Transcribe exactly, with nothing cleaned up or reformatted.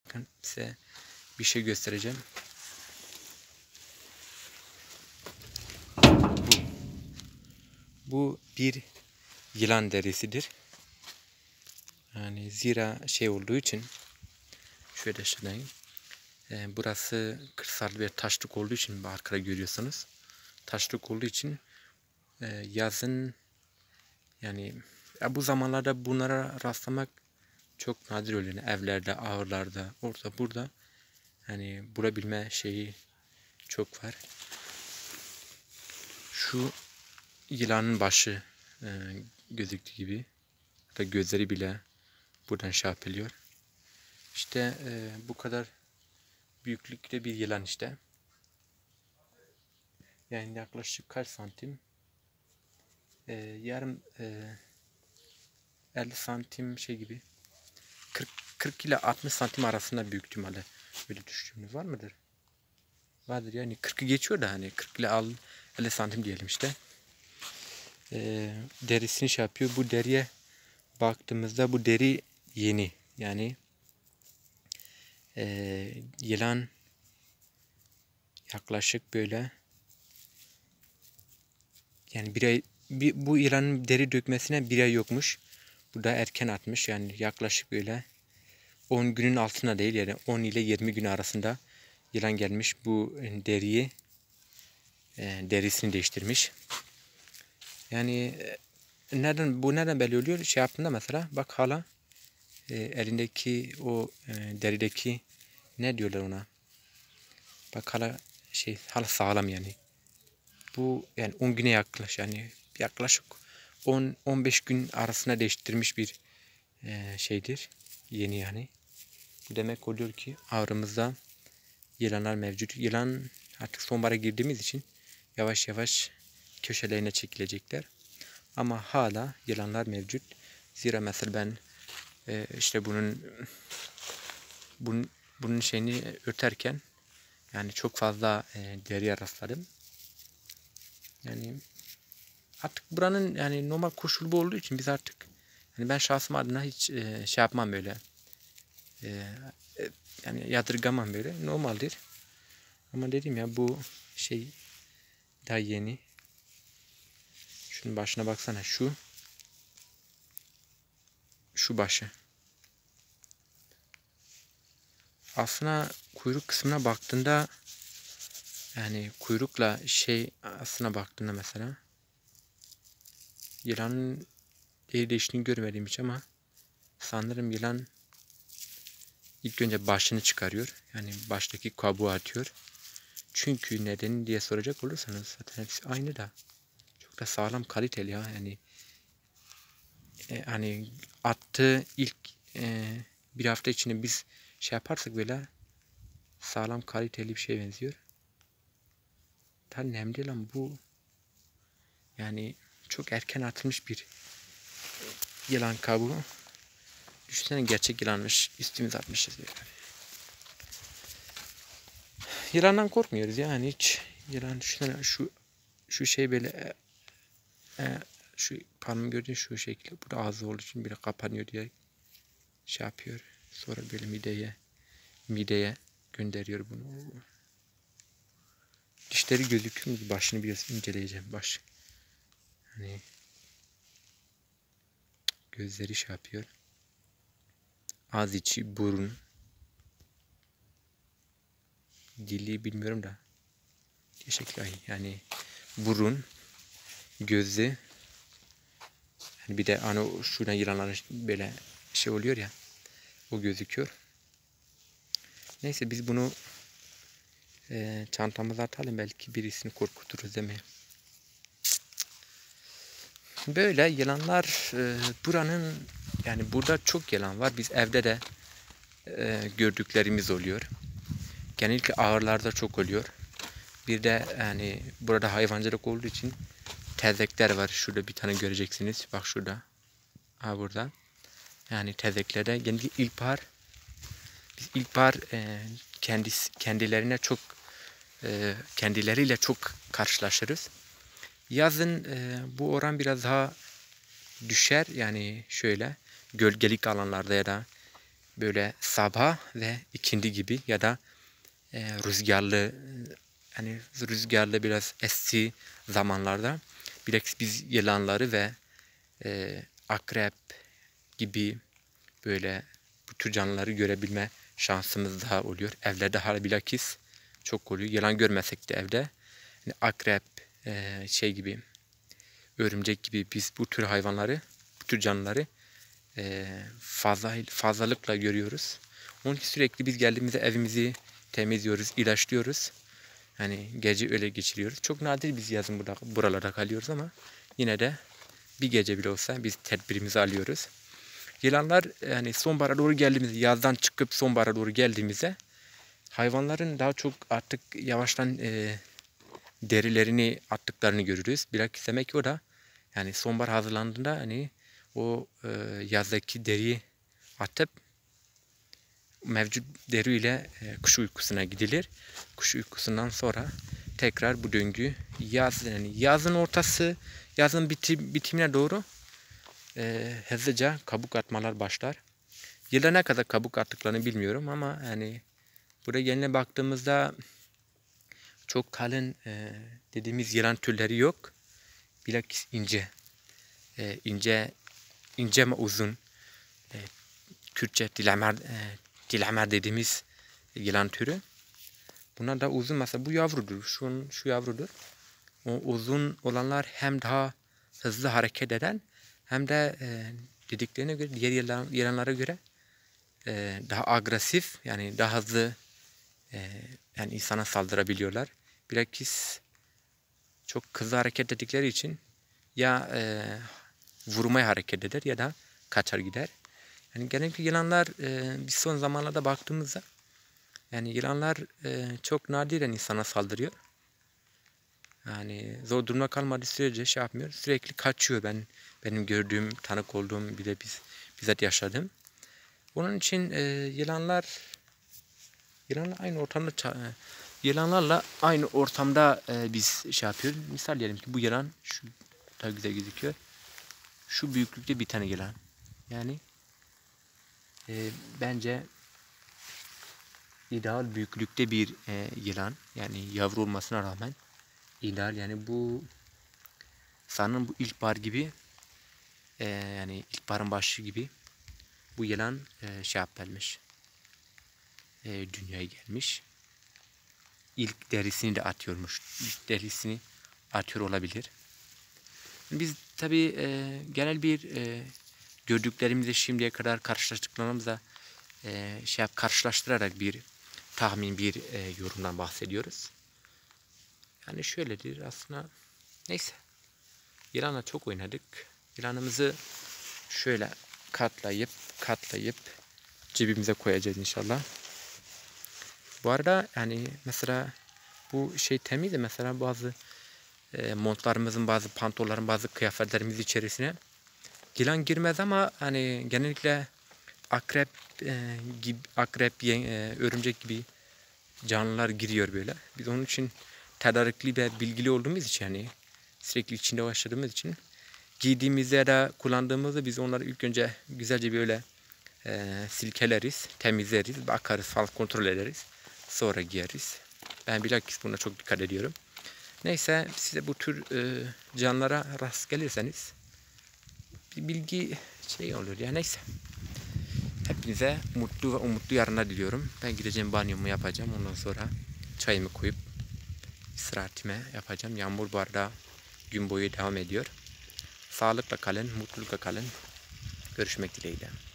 Bakın size bir şey göstereceğim. Bu. Bu bir yılan derisidir. Yani zira şey olduğu için şöyle şuradayım. E, burası kırsal bir taşlık olduğu için arkada görüyorsunuz. Taşlık olduğu için e, yazın yani ya bu zamanlarda bunlara rastlamak çok nadir oluyor. Yani evlerde, ahırlarda, orada burada hani bulabilme şeyi çok var. Şu yılanın başı e, gözüktüğü gibi da gözleri bile buradan şey yapılıyor. İşte e, bu kadar büyüklükte bir yılan işte. Yani yaklaşık kaç santim? E, yarım e, elli santim şey gibi. kırk, kırk ile altmış santim arasında büyük ihtimalle. Böyle düşündüğünüz var mıdır? Vardır yani kırkı geçiyor da hani kırk ile elli santim diyelim işte. E, derisini şey yapıyor. Bu deriye baktığımızda bu deri yeni. Yani e, yılan yaklaşık böyle yani bir ay bir, bu yılanın deri dökmesine bir ay yokmuş. Bu da erken atmış. Yani yaklaşık böyle on günün altına değil yani on ile yirmi gün arasında yılan gelmiş bu deriyi e, derisini değiştirmiş. Yani e, nereden bu nereden belli oluyor? Şey yaptığında mesela bak hala e, elindeki o e, derideki ne diyorlar ona? Bak hala şey hala sağlam yani. Bu yani on güne yaklaş yani yaklaşık on on beş gün arasında değiştirmiş bir e, şeydir. Yeni yani. Bu demek oluyor ki ağrımızda yılanlar mevcut. Yılan artık sonbahara girdiğimiz için yavaş yavaş köşelerine çekilecekler. Ama hala yılanlar mevcut. Zira mesela ben e, işte bunun bunun bunun şeyini örterken yani çok fazla e, deriye rastladım. Yani artık buranın yani normal koşulu bu olduğu için biz artık yani ben şahsım adına hiç e, şey yapmam böyle. E, e, yani yadırgamam böyle. Normaldir. Ama dedim ya bu şey daha yeni. Şunun başına baksana şu. Şu başı. Aslında kuyruk kısmına baktığında yani kuyrukla şey aslına baktığında mesela yılanın deri değiştiğini görmedim hiç ama sanırım yılan ilk önce başını çıkarıyor. Yani baştaki kabuğu atıyor. Çünkü nedeni diye soracak olursanız zaten hepsi aynı da çok da sağlam kaliteli ya yani e, hani attığı ilk e, bir hafta içinde biz şey yaparsak böyle sağlam kaliteli bir şey benziyor. Tabii önemli değil ama bu yani çok erken atılmış bir yılan kabuğu. Düşünsene gerçek yılanmış. Üstümüze atmışız böyle. Yılandan korkmuyoruz yani hiç. Yılan düşünsene şu şu şey böyle e, e, şu parmağımı gördüğün şu şekilde. Bu da ağzı olduğu için böyle kapanıyor diye şey yapıyor. Sonra böyle mideye mideye gönderiyor bunu. Dişleri gözüküyor mu? Başını biraz inceleyeceğim. Baş. Hani gözleri şey yapıyor. Ağız içi, burun. Dili bilmiyorum da. Şekli aynı. Yani burun, gözü. Yani bir de hani şuradan yılanların böyle şey oluyor ya. O gözüküyor. Neyse biz bunu e, çantamıza atalım. Belki birisini korkuturuz değil mi? Böyle yılanlar e, buranın yani burada çok yılan var. Biz evde de e, gördüklerimiz oluyor. Genellikle ağırlarda çok oluyor. Bir de yani burada hayvancılık olduğu için tezekler var. Şurada bir tane göreceksiniz. Bak şurada. Ha burada. Yani tezeklerde genellikle ilkbahar biz ilkbahar e, kendisi, kendilerine çok e, kendileriyle çok karşılaşırız. Yazın e, bu oran biraz daha düşer. Yani şöyle gölgelik alanlarda ya da böyle sabah ve ikindi gibi ya da e, rüzgarlı hani rüzgarlı biraz esti zamanlarda bilakis biz yılanları ve e, akrep gibi böyle bu tür canlıları görebilme şansımız daha oluyor. Evlerde hala bilakis çok oluyor. Yılan görmesek de evde yani akrep e, şey gibi örümcek gibi biz bu tür hayvanları, bu tür canlıları e, fazla fazlalıkla görüyoruz. Onun için sürekli biz geldiğimizde evimizi temizliyoruz, ilaçlıyoruz. Hani gece öyle geçiriyoruz. Çok nadir biz yazın burada, buralarda kalıyoruz ama yine de bir gece bile olsa biz tedbirimizi alıyoruz. Yılanlar yani sonbahara doğru geldiğimizde, yazdan çıkıp sonbahara doğru geldiğimizde hayvanların daha çok artık yavaştan e, derilerini attıklarını görürüz. Bilakis demek ki o da yani sonbahar hazırlandığında hani o e, yazdaki deriyi atıp mevcut deriyle e, kuş uykusuna gidilir. Kuş uykusundan sonra tekrar bu döngü yaz yani yazın ortası, yazın bitim, bitimine doğru e, hızlıca kabuk atmalar başlar. Yılda ne kadar kabuk attıklarını bilmiyorum ama yani buraya geline baktığımızda çok kalın e, dediğimiz yılan türleri yok. Bilakis ince, e, ince, ince ama uzun. E, Kürtçe dilamer, e, dilamer dediğimiz yılan türü. Bunlar da uzun. Mesela bu yavrudur. Şu, şu yavrudur. O uzun olanlar hem daha hızlı hareket eden hem de e, dediklerine göre diğer yılan, yılanlara göre e, daha agresif yani daha hızlı e, yani insana saldırabiliyorlar. Bilakis çok hızlı hareket ettikleri için ya e, vurmaya hareket eder ya da kaçar gider. Yani genellikle yılanlar e, biz son zamanlarda baktığımızda yani yılanlar e, çok nadiren insana saldırıyor. Yani zor durumda kalmadığı sürece şey yapmıyor. Sürekli kaçıyor ben benim gördüğüm, tanık olduğum bir de biz bizzat yaşadım. Onun için e, yılanlar yılanlar aynı ortamda yılanlarla aynı ortamda e, biz şey yapıyoruz. Misal diyelim ki bu yılan şu daha güzel gözüküyor. Şu büyüklükte bir tane yılan. Yani e, bence ideal büyüklükte bir e, yılan. Yani yavru olmasına rağmen ideal. Yani bu sanırım bu ilkbahar gibi e, yani ilkbaharın başı gibi bu yılan e, şey yapmış. E, dünyaya gelmiş. İlk derisini de atıyormuş. İlk derisini atıyor olabilir. Biz tabii e, genel bir e, gördüklerimizi şimdiye kadar karşılaştıklarımızla e, şey yap, karşılaştırarak bir tahmin, bir e, yorumdan bahsediyoruz. Yani şöyledir aslında. Neyse. Yılanla çok oynadık. Yılanımızı şöyle katlayıp katlayıp cebimize koyacağız inşallah. Bu arada yani mesela bu şey temiz de mesela bazı e, montlarımızın, bazı pantolonların, bazı kıyafetlerimiz içerisine yılan girmez ama hani genellikle akrep e, gibi akrep, e, örümcek gibi canlılar giriyor böyle. Biz onun için tedarikli ve bilgili olduğumuz için yani sürekli içinde yaşadığımız için giydiğimizde ya da kullandığımızda biz onları ilk önce güzelce böyle e, silkeleriz, temizleriz, bakarız falan kontrol ederiz. Sonra giyeriz. Ben bilakis buna çok dikkat ediyorum. Neyse size bu tür e, canlılara rast gelirseniz bir bilgi şey olur ya neyse. Hepinize mutlu ve umutlu yarınlar diliyorum. Ben gideceğim banyomu yapacağım. Ondan sonra çayımı koyup istirahatime yapacağım. Yağmur bu arada gün boyu devam ediyor. Sağlıkla kalın, mutlulukla kalın. Görüşmek dileğiyle.